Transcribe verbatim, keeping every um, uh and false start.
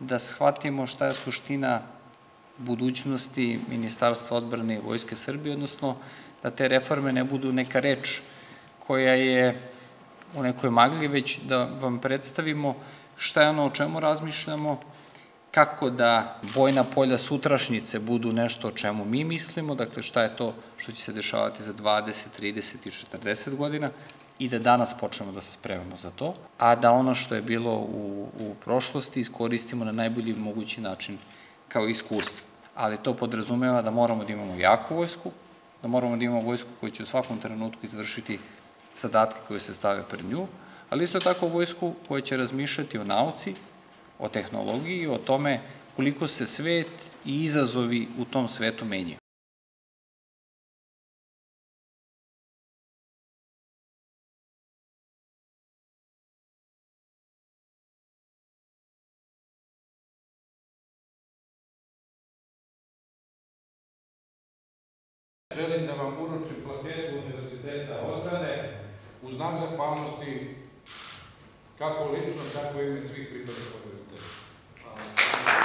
da shvatimo šta je suština budućnosti Ministarstva odbrane i Vojske Srbije, odnosno da te reforme ne budu neka reč koja je u nekoj magli, već da vam predstavimo šta je ono o čemu razmišljamo, kako da bojna polja sutrašnjice budu nešto o čemu mi mislimo, dakle šta je to što će se dešavati za dvadeset, trideset i četrdeset godina i da danas počnemo da se spremamo za to, a da ono što je bilo u, u prošlosti iskoristimo na najbolji mogući način kao iskustvo. Ali to podrazumeva da moramo da imamo jaku vojsku, da moramo da imamo vojsku koja će u svakom trenutku izvršiti zadatke koje se stave pred nju, ali isto tako vojsku koja će razmišljati o nauci, o tehnologiji, o tome koliko se svet i izazovi u tom svetu menjaju. Želim da vam uručim plaketu Univerziteta odbrane u znak zahvalnosti kako lično, tako i ime svih pripadnika univerziteta.